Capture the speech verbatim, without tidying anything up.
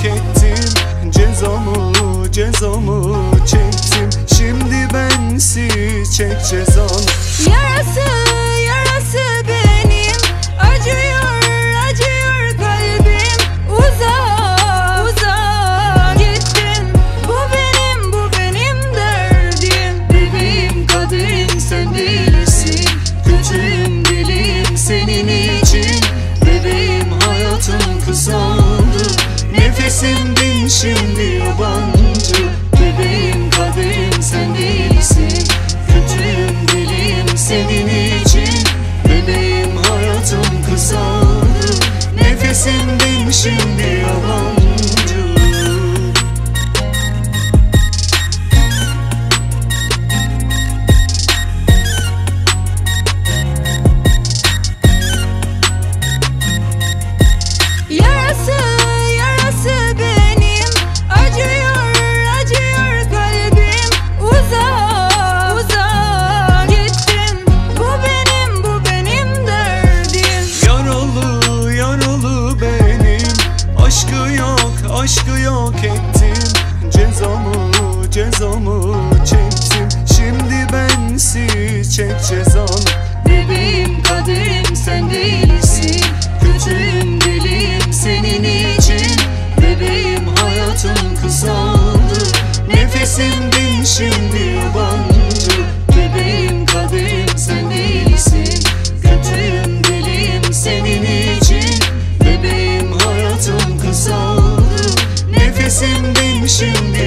ettim. Cezamı cezamı çektim. Şimdi bensiz çek cezanı. Yarası yarası benim, acıyor acıyor kalbim. Uzak uzak gittin, bu benim bu benim derdim. Bebeğim kaderim sen değilsin, kötüyüm dilim senin için. Bebeğim hayatım kısaldı, nefesim bin şimdi yabancı. Bebeğim kaderim sen değilsin, kötüyüm dilim senin için. Bebeğim hayatım kısaldı, nefesim bin şimdi yabancı. Yarası yarası benim, acıyor acıyor kalbim. Uzak uzak gittin, bu benim bu benim derdim. Yaralı yaralı benim, aşkı yok aşkı yok ettim. Cezamı cezamı çektim. Şimdi bensiz çek cezanı. Bebeğim kaderim sen değilsin, kötüyüm dilim senin için. Bebeğim hayatım kısaldı, nefesim bin şimdi yabancı. Bebeğim kaderim sen değilsin, kötüyüm dilim senin için. Bebeğim hayatım kısaldı, nefesim bin şimdi